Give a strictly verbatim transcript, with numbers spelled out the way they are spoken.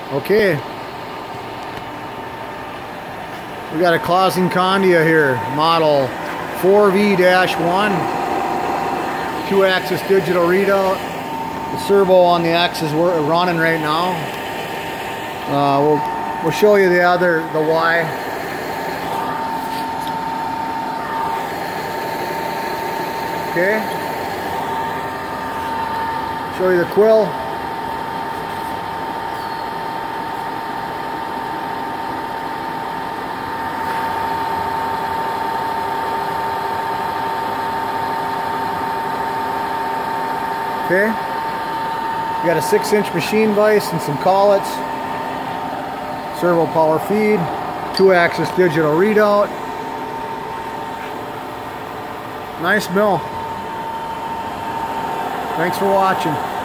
Okay. We got a Clausen Kondia here, model four V one. Two axis digital readout. The servo on the Axis we're running right now. Uh, we'll we'll show you the other, the Y. Okay. Show you the Quill. Okay, you got a six inch machine vise and some collets, servo power feed, two axis digital readout. Nice mill. Thanks for watching.